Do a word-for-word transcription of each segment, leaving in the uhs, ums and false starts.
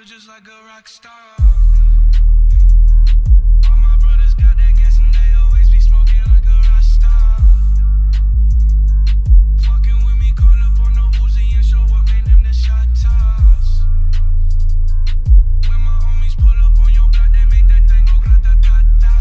just like a rock star. All my brothers got that gas and they always be smoking like a Rockstar. Fucking with me, call up on the Uzi and show up, man, them the shot toss. When my homies pull up on your block, they make that thing go grata-ta-ta.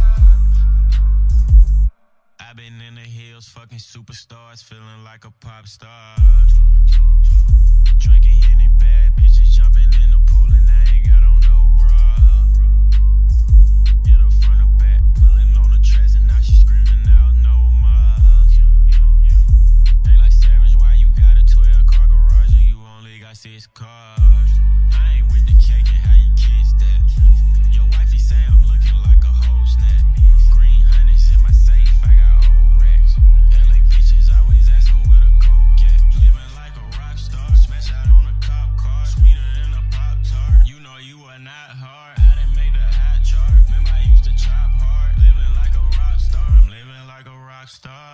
I been in the hills, fucking superstars, feeling like a pop star. Drinking Henny, bad bitches jumping in the pool and I ain't got on no bra. Hit her front or back, pulling on the tracks and now she screaming out no more. They like Savage, why you got a twelve car garage and you only got six cars? I ain't with the cake and how you kiss that. Your wifey say I'm looking like a whole snap. Green hundreds in my safe, I got old racks. L A bitches always asking where the coke at. Living like a rock star, smash out on a cop car, sweeter than a Pop-Tart. You know you are not hard, I done made the hot chart. Remember I used to chop hard, living like a rock star. I'm living like a rock star.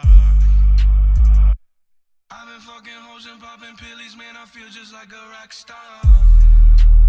I've been fucking hoes and popping pillies, man, I feel just like a rock star.